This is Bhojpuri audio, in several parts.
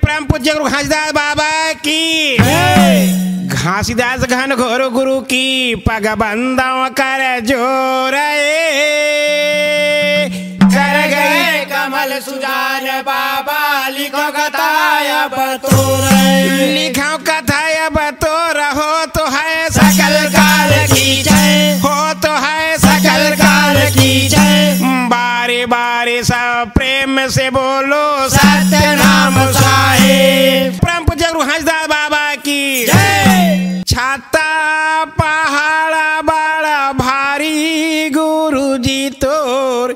परम पूज्य गुरु घासीदास बाबा की, घासीदास घन घोर गुरु की पग बंदों कर जोर कर गए कमल सुजान बाबा लिखो कथाय बतोर, लिखो कथाय बतोर। हो तो है सकल काल की जय, हो तो है सकल काल की जय। बारे बारे सब प्रेम से बोलो सत्य नाम साहिब। परम पूज्य गुरु घासीदास बाबा की जय। छाता पहाड़ा बड़ा भारी गुरु जी तोर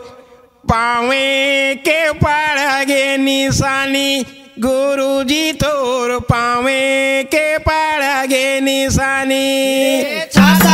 पावे के पड़गे निशानी, गुरु जी तोर पावे के पड़गे निशानी। छाता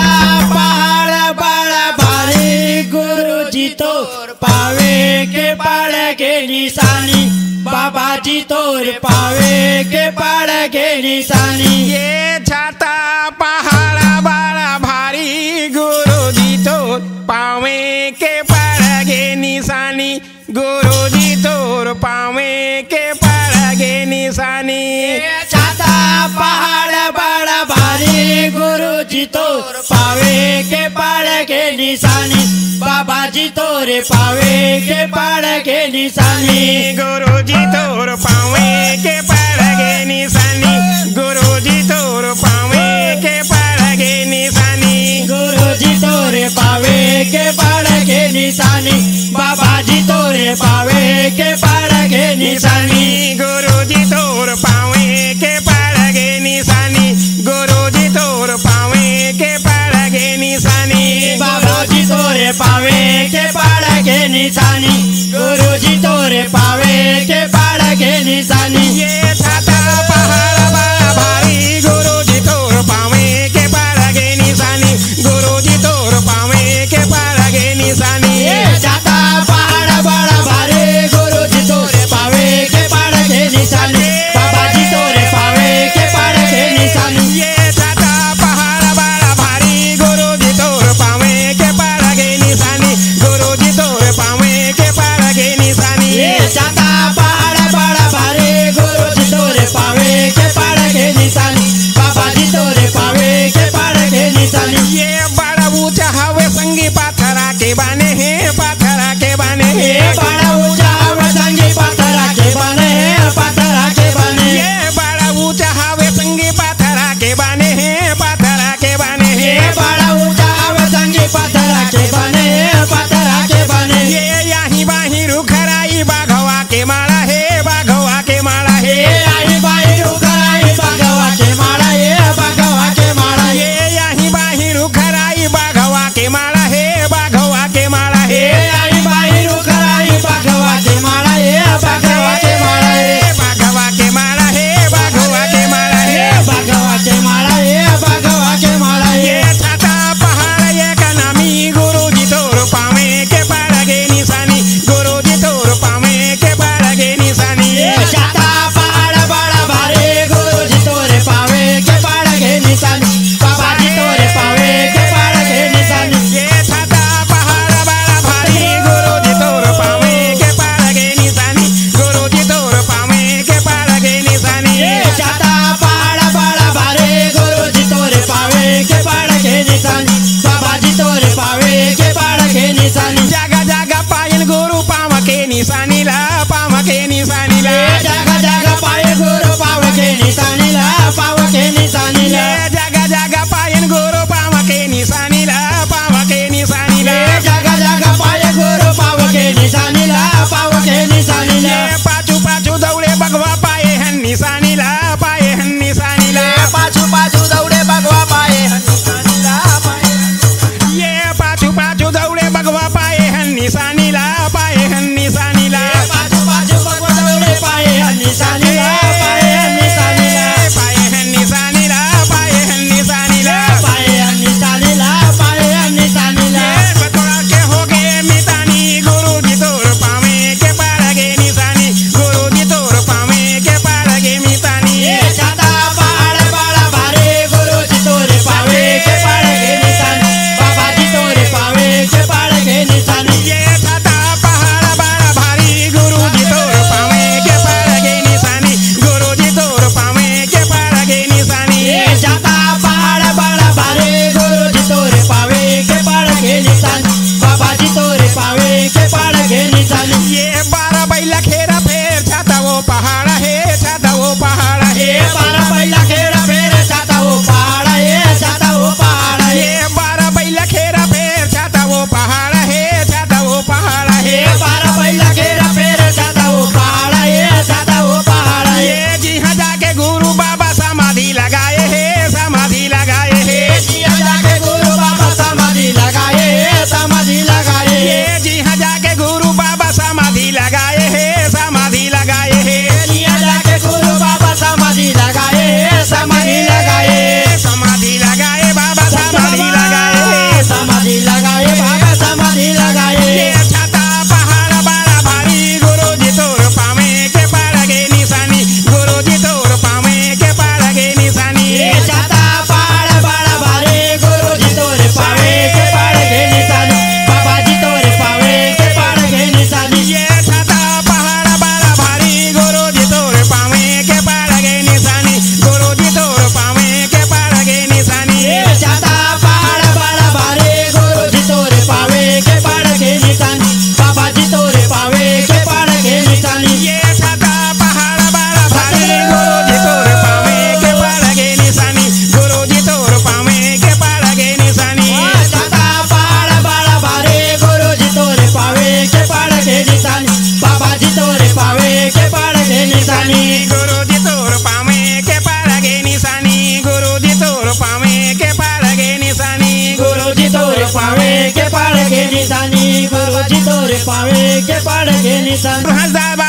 पहाड़ बड़ा भारी गुरु जी तोर पावे के पड़ के निशानी, बाबा जी तोर पावे के पड़ के निशानी। ये छाता पहाड़ा बड़ा भारी गुरु जी तोर पावे के पड़गे निशानी, गुरु जी तोर पावे के पड़गे निशानी। छाता पहाड़ बड़ा भारी गुरु जी तोर पावे के पड़ के निशानी, बाबा जी तोर पावे के पड़ के निशानी। गुरु जी तोर पावे के पड़गे निशानी, गुरु जी तोर पावे के पड़गे निशानी। गुरु जी तोर पावे के पड़ के निशानी, बाबा जी तोर पावे के पड़ के निशानी। गुरु जी तोर पावे के पड़गे निशानी, गुरु जी तोर पावे के पड़गे निशानी। बाबा जी तोरे पावे के पड़ के निशानी, गुरु जी तोरे पावे के पड़ के निशानी। ये छाता पहाड़ बड़ा भारी गुरु जी तोर पावे के पड़गे निशानी, गुरु जी तोर पावे के पड़गे निशानी। छाता पहाड़ बड़ा भारी गुरु जी तोरे पावे के पड़ के निशानी, बाबा जी तोरे पावे के पड़ के निशानी। ये छाता पहाड़ बड़ा भारी गुरु जी तोर पावे के पड़गे निशानी, गुरु जी तोर पावे के पड़गे निशानी। छाता पहाड़ बड़ा भारी गुरु जी तोरे पावे के पड़ के निशानी, बाबा जी तोरे पावे के पड़ के निशानी। ये बड़ा ऊंचा हवे संगी पाथरा के बने हैं, पाथरा के बने हैं। बड़ा ऊंचा हवे संगी पाथरा के बने हैं, पाथरा के बने। ये बड़ा ऊंचा हवे संगी पाथरा के बने हैं, पाथरा के बने हैं। बड़ा ऊंचा हवे संगी पाथरा के बने हैं, पाथरा के बने। ये यहीं बाहीं रुखराई बाघवा के मारा है, बाघवा के मारा है। आई बाई रुखराई बाघवा के मारा है, बाघवा के मारा। ये यहीं बाहीं रुखराई बाघवा के मारा है, बाघवा के मारा है। आई बाई रुखराई बाघवा के मारा है, बाघवा के मारा है। बाघवा के मारा है, बाघवा के मारा है। बाघवा के मारा है, बाघवा के मारा है। ये छाता पहाड़ ये का नामी गुरु जी तोर पावे के पड़गे निशानी, गुरु जी तोर पावे के पड़गे निशानी। छाता पहाड़ बड़ा भारी गुरु जी तोरे पावे के पड़ के निशानी, बाबा जी तोरे पावे के पड़ के निशानी। ये छाता पहाड़ बड़ा भारी गुरु जी तोर पावे के पड़गे निशानी, गुरु जी तोर पावे के पड़गे निशानी। छाता पहाड़ बड़ा भारी गुरु जी तोरे पावे के पड़ के निशानी, बाबा जी तोरे पावे के पड़ के निशानी। जगह जगह पायल गुरु पाव के निशानी ला, पाव के निशानी ला। जगह जगह पाए गुरु पाव के निशानी ला, पाव के निशानी ला। जगह जगह पायल गुरु पाव के निशानी ला, पाव के निशानी ला। जगह जगह पाए गुरु पाव के निशानी ला, पाव के निशानी ला। पाछू पाछू दौड़े बगवा पाए हैं निशानी ला, पाए हैं निशानी ला। पाछू पाछू दौड़े बगवा पाए निशानी ला, पाए। ये पाछू पाछू दौड़े बगवा पाए हैं निशानी ला, पाए हैं निशानी ला। निशानी गुरुजी तोर पावे के पाड़गे निशानी गुरुजी तोर पावे के पाड़गे निशानी गुरुजी तोरे पावे के पाड़गे निशानी गुरुजी तोरे पावे के पाड़गे निशानी